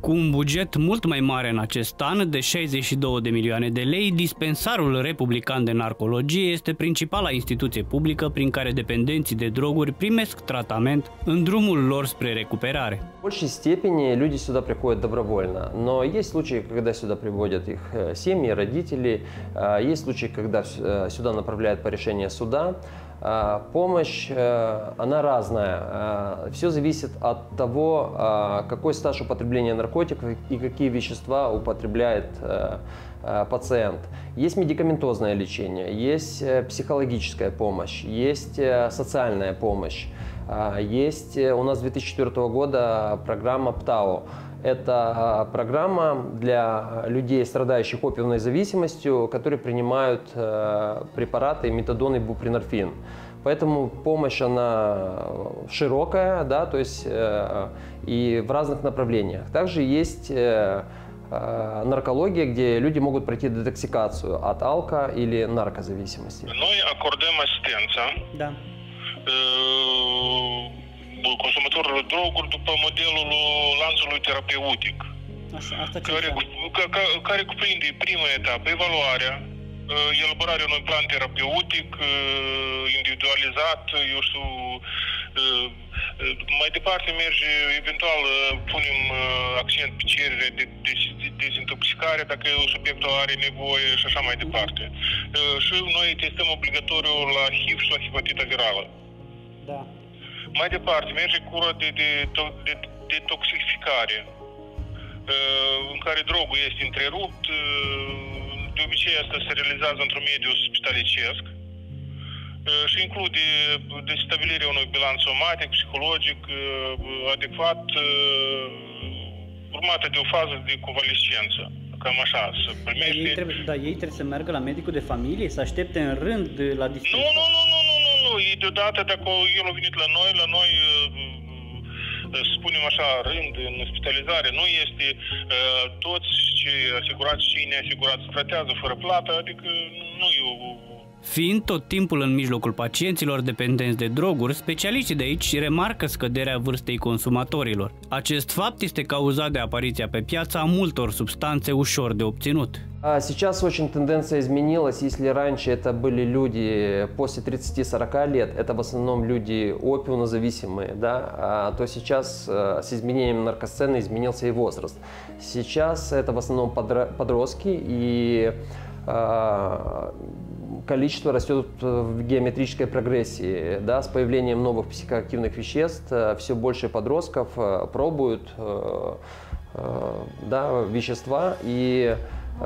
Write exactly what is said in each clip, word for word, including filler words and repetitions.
Cu un buget mult mai mare în acest an, de șaizeci și două de milioane de lei, Dispensarul Republican de Narcologie este principala instituție publică prin care dependenții de droguri primesc tratament în drumul lor spre recuperare. В большей степени люди сюда приходят добровольно, но есть случаи, когда сюда приводят их семьи, родители, есть случаи, когда сюда направляют по решению суда. Помощь, она разная. Все зависит от того, какой стаж употребления наркотиков и какие вещества употребляет пациент. Есть медикаментозное лечение, есть психологическая помощь, есть социальная помощь. Есть у нас с две тысячи четвёртого года программа ПТАО. Это программа для людей, страдающих опиумной зависимостью, которые принимают препараты метадон и бупринорфин. Поэтому помощь она широкая, да, то есть и в разных направлениях. Также есть наркология, где люди могут пройти детоксикацию от алко- или наркозависимости. Noi acordăm asistența Da. consumatorilor droguri după modelul lanțului terapeutic, Așa, asta ce care, ca, care cuprinde prima etapă, evaluarea, elaborarea unui plan terapeutic individualizat, eu știu, mai departe merge, eventual punem accent pe cerere de, de, de dezintoxicare dacă subiectul are nevoie și așa mai departe. Și noi testăm obligatoriu la H I V și la hepatita virală. Da. Mai departe merge cura de, de, de, de detoxificare, în care drogul este întrerupt. De obicei asta se realizează într-un mediu spitalicesc și include de stabilirea unui bilanț somatic, psihologic adecvat, urmată de o fază de convalescență. Cam așa, să primești... Ei trebuie, da, ei trebuie să meargă la medicul de familie, să aștepte în rând la dispensar? Nu, nu, nu, nu, nu, nu, nu. E deodată, dacă el a venit la noi, la noi, să spunem așa, rând în spitalizare, nu este toți cei asigurați și neasigurați tratează fără plată, adică nu e o... Fiind tot timpul în mijlocul pacienților dependenți de droguri, specialiștii de aici remarcă scăderea vârstei consumatorilor. Acest fapt este cauzat de apariția pe piață a multor substanțe ușor de obținut. Сейчас очень тенденция изменилась. Если раньше это были люди после тридцати-сорока лет, это в основном люди опиумозависимые, да, то сейчас с изменением наркосцены изменился и возраст. Сейчас это в основном подростки, и количество растет в геометрической прогрессии. Да, с появлением новых психоактивных веществ все больше подростков пробуют да, вещества и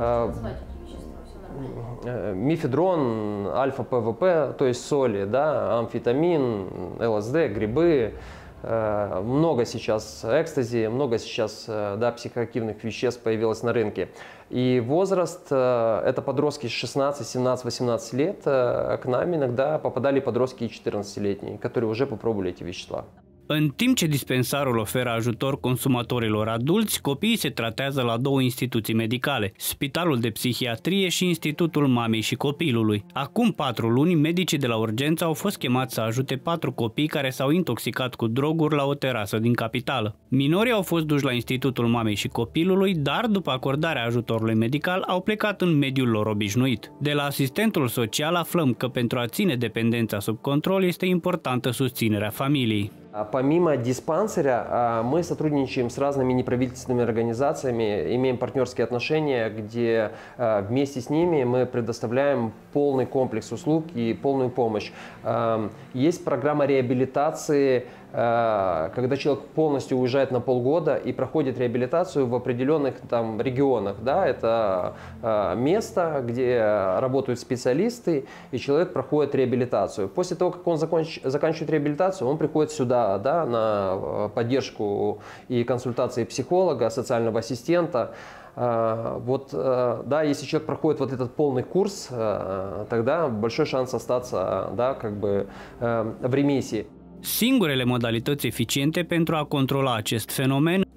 мифедрон, альфа-ПВП, то есть соли, да, амфетамин, ЛСД, грибы. Много сейчас экстази, много сейчас да, психоактивных веществ появилось на рынке. И возраст, это подростки шестнадцать, семнадцать, восемнадцать лет, к нам иногда попадали подростки четырнадцатилетние, которые уже попробовали эти вещества. În timp ce dispensarul oferă ajutor consumatorilor adulți, copiii se tratează la două instituții medicale, Spitalul de Psihiatrie și Institutul Mamei și Copilului. Acum patru luni, medicii de la urgență au fost chemați să ajute patru copii care s-au intoxicat cu droguri la o terasă din capitală. Minorii au fost duși la Institutul Mamei și Copilului, dar după acordarea ajutorului medical au plecat în mediul lor obișnuit. De la asistentul social aflăm că pentru a ține dependența sub control este importantă susținerea familiei. Помимо диспансера, мы сотрудничаем с разными неправительственными организациями, имеем партнерские отношения, где вместе с ними мы предоставляем полный комплекс услуг и полную помощь. Есть программа реабилитации, когда человек полностью уезжает на полгода и проходит реабилитацию в определенных там регионах. Да, это место, где работают специалисты, и человек проходит реабилитацию. После того, как он законч... заканчивает реабилитацию, он приходит сюда, да, на поддержку и консультации психолога, социального ассистента. Вот, да, если человек проходит вот этот полный курс, тогда большой шанс остаться, да, как бы в ремиссии. Singurele modalități eficiente pentru a controla acest fenomen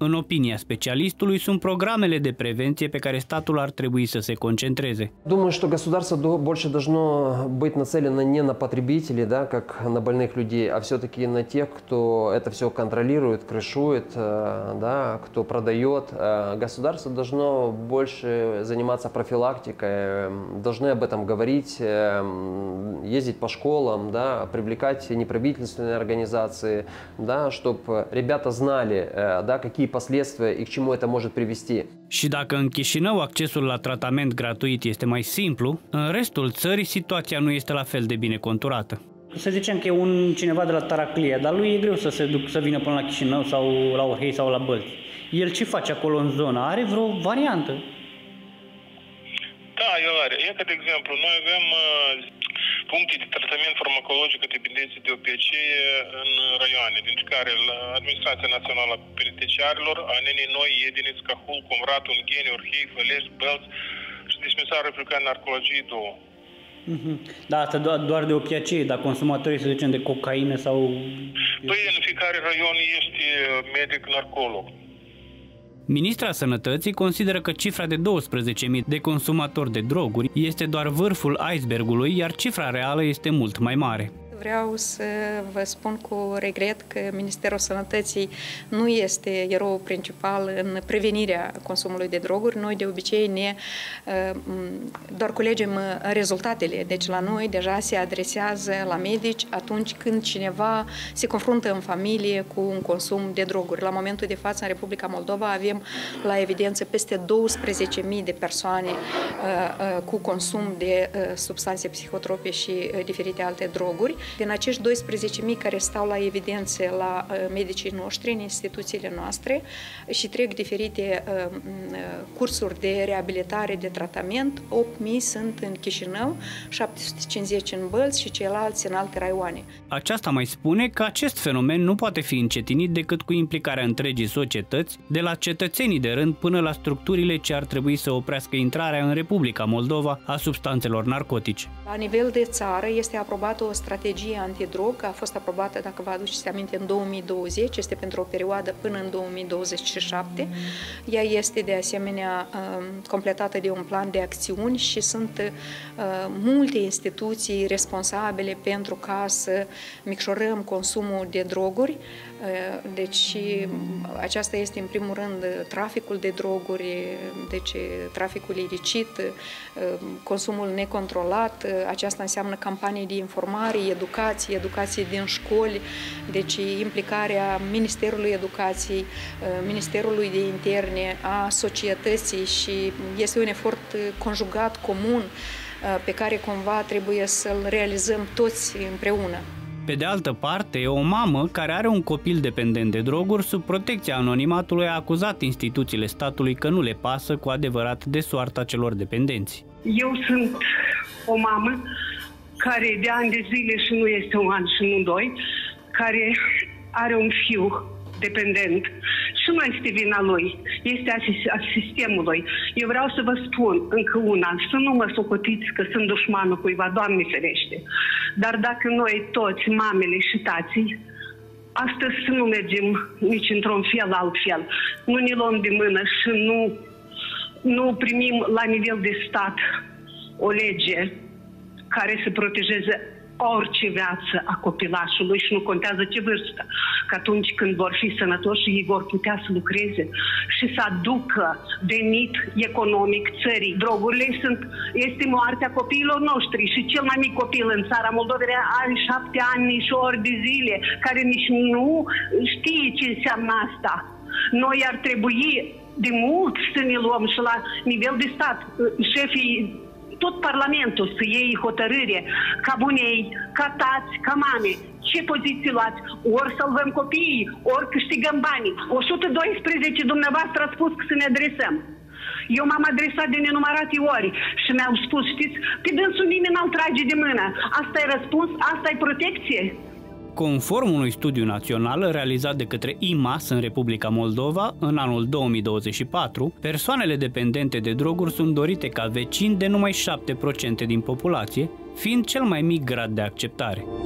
În opinia specialistului, sunt programele de prevenție pe care statul ar trebui să se concentreze. Думаю, что государство больше должно быть нацелено не на потребителей, да, как на больных людей, а все-таки на тех, кто это все контролирует, крышует, да, кто продает. Государство должно больше заниматься профилактикой, должны об этом говорить, ездить по школам, да, привлекать неправительственные организации, да, чтобы ребята знали, да, какие последствия и к чему это может привести. Și dacă în Chișinău accesul la tratament gratuit este mai simplu, în restul țării situația nu este la fel de bine conturată. Să zicem că e un cineva de la Taraclia, dar lui e greu să se duc, să vină până la Chișinău sau la Orhei sau la Bălți. El ce face acolo în zonă? Are vreo variantă? Da, el are. E că, de exemplu, noi avem puncte de tratament farmacologic a dependenței de opiacee în raioane, dintre care Administrația Națională a Penitenciarilor, a nenii noi, Iediniț, Cahul, Comrat, Ungheni, Orhei, Fălești, Bălți și Dispensarul Republican Narcologiei două. Mm-hmm. Da, asta doar, doar de opiacee, dar consumatorii, să zicem, de cocaină sau... Păi în fiecare raion este medic narcolog. Ministra Sănătății consideră că cifra de douăsprezece mii de consumatori de droguri este doar vârful icebergului, iar cifra reală este mult mai mare. Vreau să vă spun cu regret că Ministerul Sănătății nu este eroul principal în prevenirea consumului de droguri. Noi de obicei ne doar culegem rezultatele. Deci la noi deja se adresează la medici atunci când cineva se confruntă în familie cu un consum de droguri. La momentul de față în Republica Moldova avem la evidență peste douăsprezece mii de persoane cu consum de substanțe psihotrope și diferite alte droguri. Din acești doisprezece mii care stau la evidență la medicii noștri, în instituțiile noastre și trec diferite cursuri de reabilitare, de tratament, opt mii sunt în Chișinău, șapte sute cincizeci în Bălți și ceilalți în alte raioane. Aceasta mai spune că acest fenomen nu poate fi încetinit decât cu implicarea întregii societăți, de la cetățenii de rând până la structurile ce ar trebui să oprească intrarea în Republica Moldova a substanțelor narcotice. La nivel de țară este aprobată o strategie antidrog, a fost aprobată, dacă vă aduceți aminte, în două mii douăzeci, este pentru o perioadă până în două mii douăzeci și șapte. Ea este de asemenea completată de un plan de acțiuni și sunt multe instituții responsabile pentru ca să micșorăm consumul de droguri. Deci aceasta este în primul rând traficul de droguri, deci traficul ilicit, consumul necontrolat, aceasta înseamnă campanii de informare, educație, educație din școli, deci implicarea Ministerului Educației, Ministerului de Interne, a societății și este un efort conjugat, comun, pe care cumva trebuie să-l realizăm toți împreună. Pe de altă parte, o mamă care are un copil dependent de droguri sub protecția anonimatului a acuzat instituțiile statului că nu le pasă cu adevărat de soarta celor dependenți. Eu sunt o mamă care de ani de zile și nu este un an și nu doi, care are un fiu dependent și nu este vina lui, este a sistemului. Eu vreau să vă spun încă una, să nu mă socotiți că sunt dușmanul cuiva, Doamne ferește. Dar dacă noi toți, mamele și tații, astăzi să nu mergem nici într-un fel altfel, nu ne luăm de mână și nu, nu primim la nivel de stat o lege care să protejeze orice viață a copilașului și nu contează ce vârstă, că atunci când vor fi sănătoși, ei vor putea să lucreze și să aducă venit economic țării. Drogurile sunt, este moartea copiilor noștri și cel mai mic copil în țara Moldovei are șapte ani și ori de zile, care nici nu știe ce înseamnă asta. Noi ar trebui de mult să ne luăm și la nivel de stat, șefii, tot Parlamentul să iei hotărâre ca bunei, ca tați, ca mame, ce poziții luați, ori salvăm copiii, ori câștigăm banii. o sută doisprezece dumneavoastră a spus că să ne adresăm. Eu m-am adresat de nenumărate ori și mi-au spus, știți, pe dânsul nimeni n-l trage de mână. Asta e răspuns, asta e protecție. Conform unui studiu național realizat de către I M A S în Republica Moldova, în anul două mii douăzeci și patru, persoanele dependente de droguri sunt dorite ca vecini de numai șapte la sută din populație, fiind cel mai mic grad de acceptare.